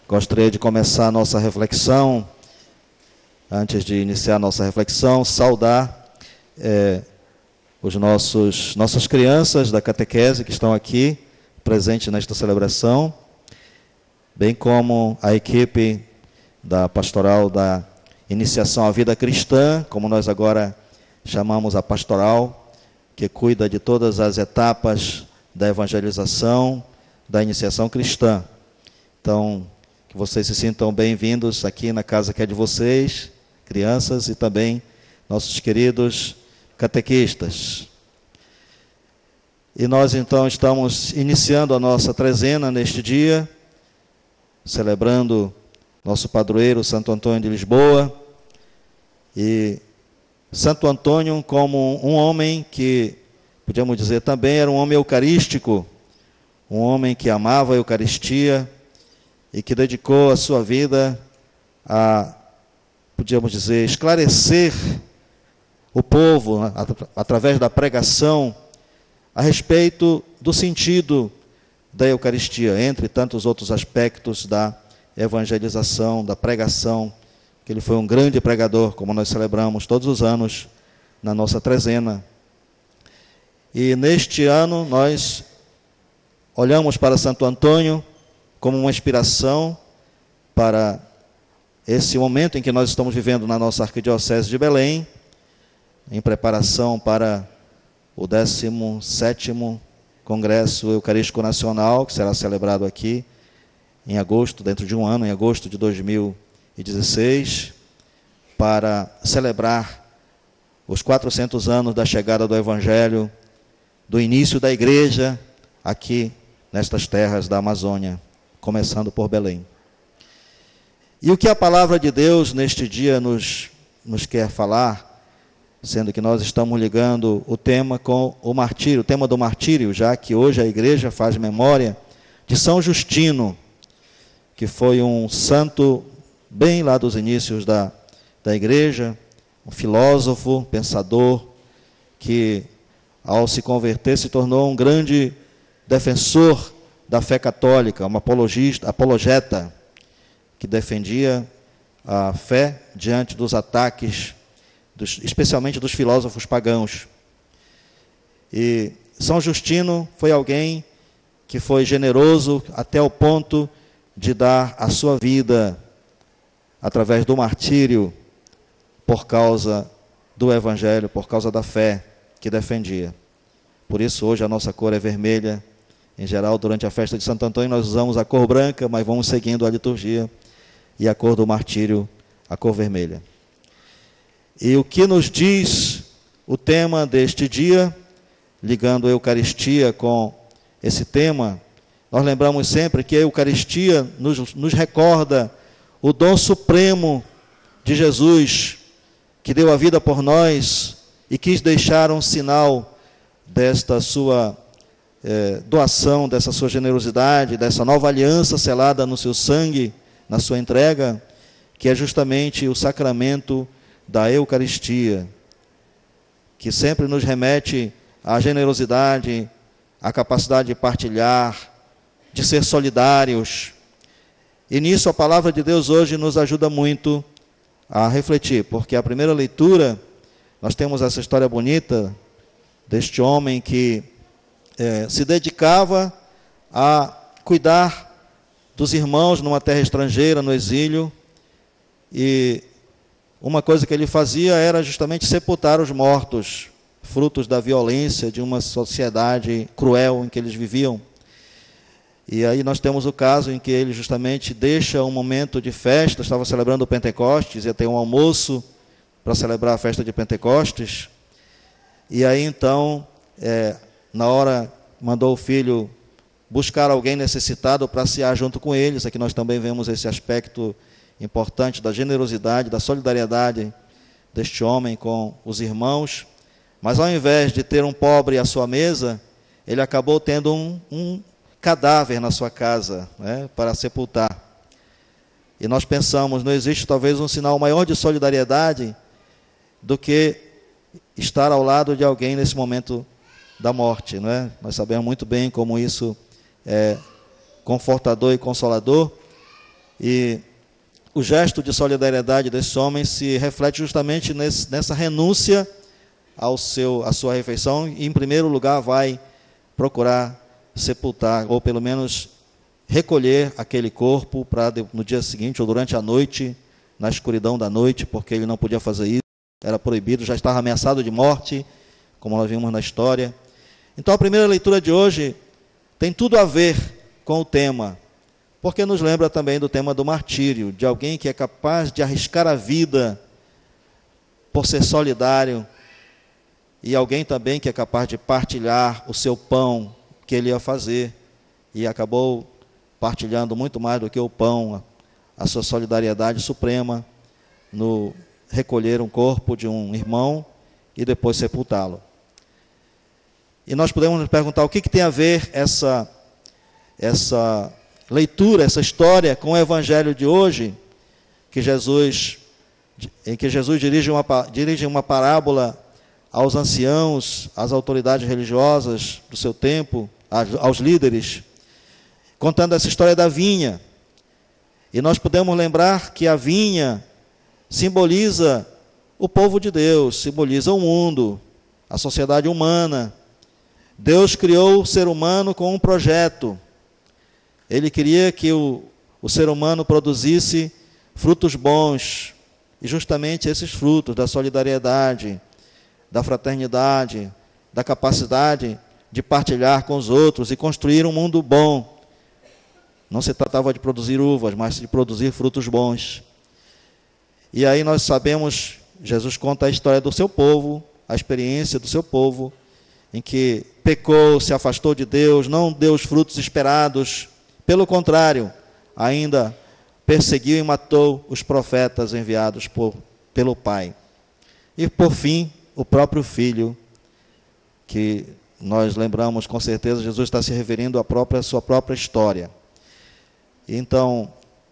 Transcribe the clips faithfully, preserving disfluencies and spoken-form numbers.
Gostaria de começar a nossa reflexão, antes de iniciar a nossa reflexão, saudar é, os nossos nossas crianças da catequese que estão aqui, presentes nesta celebração, bem como a equipe da pastoral da iniciação à vida cristã, como nós agora chamamos a pastoral, que cuida de todas as etapas da evangelização, da iniciação cristã. Então, que vocês se sintam bem-vindos aqui na casa que é de vocês, crianças, e também nossos queridos catequistas. E nós então estamos iniciando a nossa trezena neste dia, celebrando nosso padroeiro Santo Antônio de Lisboa, e Santo Antônio como um homem que, podíamos dizer também, era um homem eucarístico, um homem que amava a Eucaristia e que dedicou a sua vida a, podíamos dizer, esclarecer o povo, através da pregação, a respeito do sentido da Eucaristia, entre tantos outros aspectos da evangelização, da pregação, que ele foi um grande pregador, como nós celebramos todos os anos na nossa trezena. E neste ano nós olhamos para Santo Antônio como uma inspiração para esse momento em que nós estamos vivendo na nossa Arquidiocese de Belém, em preparação para o décimo sétimo Congresso Eucarístico Nacional, que será celebrado aqui em agosto, dentro de um ano, em agosto de dois mil e dezesseis, para celebrar os quatrocentos anos da chegada do Evangelho, do início da Igreja, aqui nestas terras da Amazônia, começando por Belém. E o que a palavra de Deus neste dia nos, nos quer falar, sendo que nós estamos ligando o tema com o martírio, o tema do martírio, já que hoje a igreja faz memória de São Justino, que foi um santo bem lá dos inícios da, da igreja, um filósofo, pensador, que ao se converter se tornou um grande defensor da fé católica, um apologista, apologeta, que defendia a fé diante dos ataques, dos, especialmente dos filósofos pagãos. E São Justino foi alguém que foi generoso até o ponto de dar a sua vida através do martírio por causa do Evangelho, por causa da fé que defendia. Por isso hoje a nossa cor é vermelha. Em geral, durante a festa de Santo Antônio, nós usamos a cor branca, mas vamos seguindo a liturgia, e a cor do martírio, a cor vermelha. E o que nos diz o tema deste dia, ligando a Eucaristia com esse tema, nós lembramos sempre que a Eucaristia nos, nos recorda o dom supremo de Jesus, que deu a vida por nós e quis deixar um sinal desta sua É, doação, dessa sua generosidade, dessa nova aliança selada no seu sangue, na sua entrega, que é justamente o sacramento da Eucaristia, que sempre nos remete à generosidade, à capacidade de partilhar, de ser solidários. E nisso a palavra de Deus hoje nos ajuda muito a refletir, porque a primeira leitura, nós temos essa história bonita deste homem que É, se dedicava a cuidar dos irmãos numa terra estrangeira, no exílio, e uma coisa que ele fazia era justamente sepultar os mortos, frutos da violência de uma sociedade cruel em que eles viviam. E aí nós temos o caso em que ele justamente deixa um momento de festa, estava celebrando o Pentecostes, ia ter um almoço para celebrar a festa de Pentecostes, e aí então é, na hora, mandou o filho buscar alguém necessitado para cear junto com eles. Aqui nós também vemos esse aspecto importante da generosidade, da solidariedade deste homem com os irmãos. Mas ao invés de ter um pobre à sua mesa, ele acabou tendo um, um cadáver na sua casa, né, para sepultar. E nós pensamos, não existe talvez um sinal maior de solidariedade do que estar ao lado de alguém nesse momento da morte, não é? Nós sabemos muito bem como isso é confortador e consolador. E o gesto de solidariedade desse homem se reflete justamente nesse, nessa renúncia ao seu, à sua refeição, e em primeiro lugar vai procurar sepultar, ou pelo menos recolher aquele corpo para no dia seguinte, ou durante a noite, na escuridão da noite, porque ele não podia fazer isso, era proibido, já estava ameaçado de morte, como nós vimos na história. Então a primeira leitura de hoje tem tudo a ver com o tema, porque nos lembra também do tema do martírio, de alguém que é capaz de arriscar a vida por ser solidário, e alguém também que é capaz de partilhar o seu pão que ele ia fazer, e acabou partilhando muito mais do que o pão, a sua solidariedade suprema, no recolher um corpo de um irmão e depois sepultá-lo. E nós podemos nos perguntar o que, que tem a ver essa, essa leitura, essa história com o evangelho de hoje, que Jesus, em que Jesus dirige uma, dirige uma parábola aos anciãos, às autoridades religiosas do seu tempo, aos líderes, contando essa história da vinha. E nós podemos lembrar que a vinha simboliza o povo de Deus, simboliza o mundo, a sociedade humana. Deus criou o ser humano com um projeto. Ele queria que o, o ser humano produzisse frutos bons, e justamente esses frutos da solidariedade, da fraternidade, da capacidade de partilhar com os outros e construir um mundo bom. Não se tratava de produzir uvas, mas de produzir frutos bons. E aí nós sabemos, Jesus conta a história do seu povo, a experiência do seu povo, em que pecou, se afastou de Deus, não deu os frutos esperados, pelo contrário, ainda perseguiu e matou os profetas enviados por, pelo Pai. E por fim, o próprio Filho, que nós lembramos com certeza, Jesus está se referindo à própria, sua própria história. Então,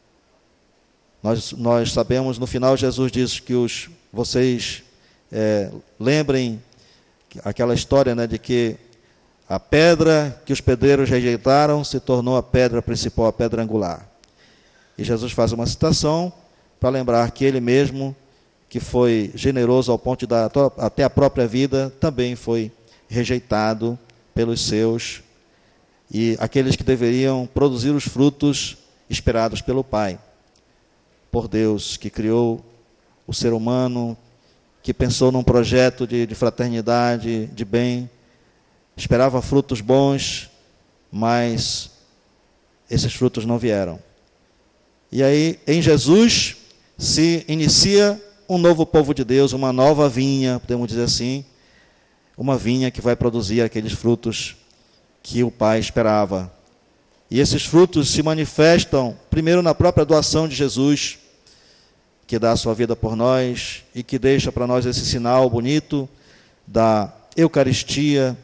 nós, nós sabemos, no final Jesus diz que os, vocês é, lembrem aquela história, né, de que a pedra que os pedreiros rejeitaram se tornou a pedra principal, a pedra angular. E Jesus faz uma citação para lembrar que ele mesmo, que foi generoso ao ponto de dar até a própria vida, também foi rejeitado pelos seus, e aqueles que deveriam produzir os frutos esperados pelo Pai, por Deus, que criou o ser humano, que pensou num projeto de, de fraternidade, de bem, esperava frutos bons, mas esses frutos não vieram. E aí, em Jesus, se inicia um novo povo de Deus, uma nova vinha, podemos dizer assim, uma vinha que vai produzir aqueles frutos que o Pai esperava. E esses frutos se manifestam, primeiro, na própria doação de Jesus, que dá a sua vida por nós e que deixa para nós esse sinal bonito da Eucaristia,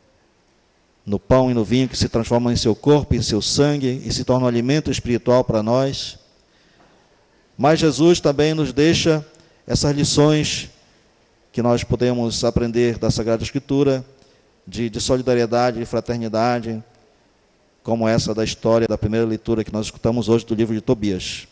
no pão e no vinho que se transformam em seu corpo e em seu sangue e se tornam um alimento espiritual para nós. Mas Jesus também nos deixa essas lições que nós podemos aprender da Sagrada Escritura, de, de solidariedade, de fraternidade, como essa da história da primeira leitura que nós escutamos hoje do livro de Tobias.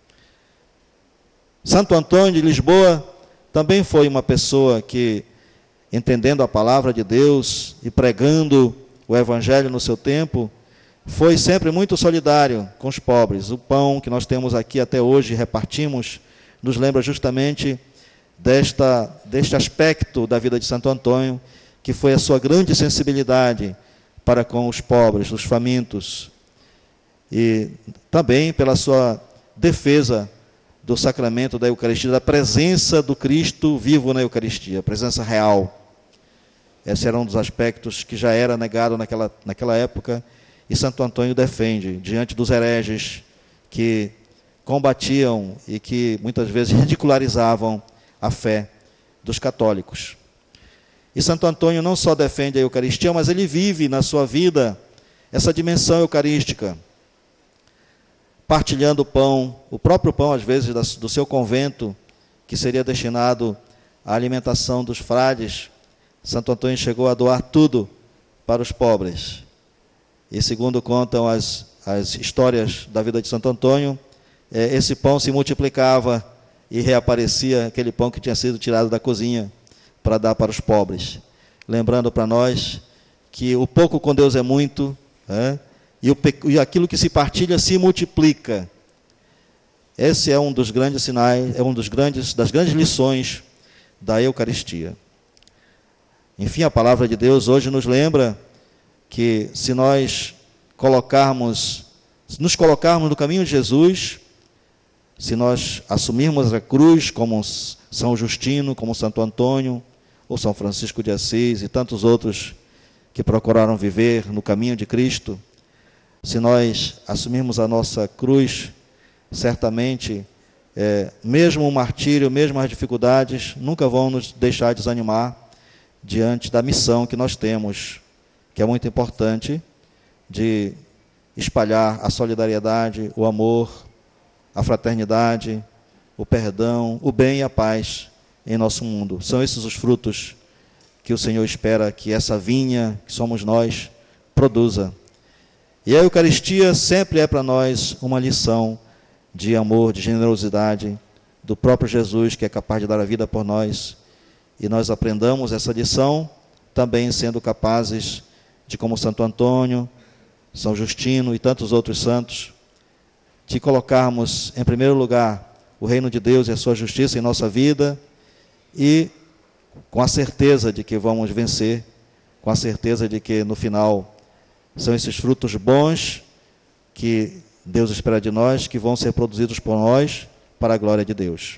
Santo Antônio de Lisboa também foi uma pessoa que, entendendo a palavra de Deus e pregando o Evangelho no seu tempo, foi sempre muito solidário com os pobres. O pão que nós temos aqui até hoje, repartimos, nos lembra justamente desta, deste aspecto da vida de Santo Antônio, que foi a sua grande sensibilidade para com os pobres, os famintos, e também pela sua defesa do sacramento da Eucaristia, da presença do Cristo vivo na Eucaristia, a presença real. Esse era um dos aspectos que já era negado naquela, naquela época, e Santo Antônio defende, diante dos hereges que combatiam e que muitas vezes ridicularizavam a fé dos católicos. E Santo Antônio não só defende a Eucaristia, mas ele vive na sua vida essa dimensão eucarística, partilhando o pão, o próprio pão, às vezes, do seu convento, que seria destinado à alimentação dos frades. Santo Antônio chegou a doar tudo para os pobres. E segundo contam as, as histórias da vida de Santo Antônio, é, esse pão se multiplicava e reaparecia aquele pão que tinha sido tirado da cozinha para dar para os pobres. Lembrando para nós que o pouco com Deus é muito, é, e, o, e aquilo que se partilha se multiplica. Esse é um dos grandes sinais, é um dos grandes, das grandes lições da Eucaristia. Enfim, a palavra de Deus hoje nos lembra que se nós colocarmos, se nos colocarmos no caminho de Jesus, se nós assumirmos a cruz como São Justino, como Santo Antônio, ou São Francisco de Assis e tantos outros que procuraram viver no caminho de Cristo, se nós assumirmos a nossa cruz, certamente, é, mesmo o martírio, mesmo as dificuldades, nunca vão nos deixar desanimar diante da missão que nós temos, que é muito importante, de espalhar a solidariedade, o amor, a fraternidade, o perdão, o bem e a paz em nosso mundo. São esses os frutos que o Senhor espera que essa vinha, que somos nós, produza. E a Eucaristia sempre é para nós uma lição de amor, de generosidade do próprio Jesus, que é capaz de dar a vida por nós. E nós aprendamos essa lição também sendo capazes de, como Santo Antônio, São Justino e tantos outros santos, de colocarmos em primeiro lugar o reino de Deus e a sua justiça em nossa vida e com a certeza de que vamos vencer, com a certeza de que no final são esses frutos bons que Deus espera de nós, que vão ser produzidos por nós para a glória de Deus.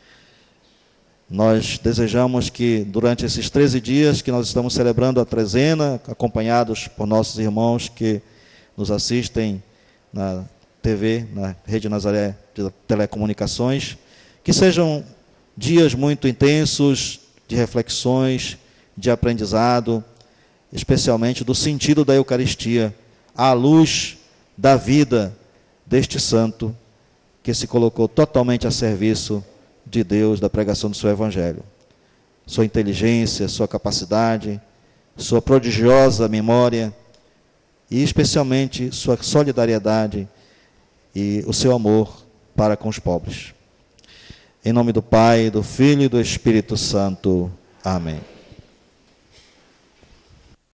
Nós desejamos que durante esses treze dias que nós estamos celebrando a trezena, acompanhados por nossos irmãos que nos assistem na T V, na Rede Nazaré de Telecomunicações, que sejam dias muito intensos de reflexões, de aprendizado, especialmente do sentido da Eucaristia, à luz da vida deste santo que se colocou totalmente a serviço de Deus, da pregação do seu Evangelho. Sua inteligência, sua capacidade, sua prodigiosa memória e especialmente sua solidariedade e o seu amor para com os pobres. Em nome do Pai, do Filho e do Espírito Santo. Amém.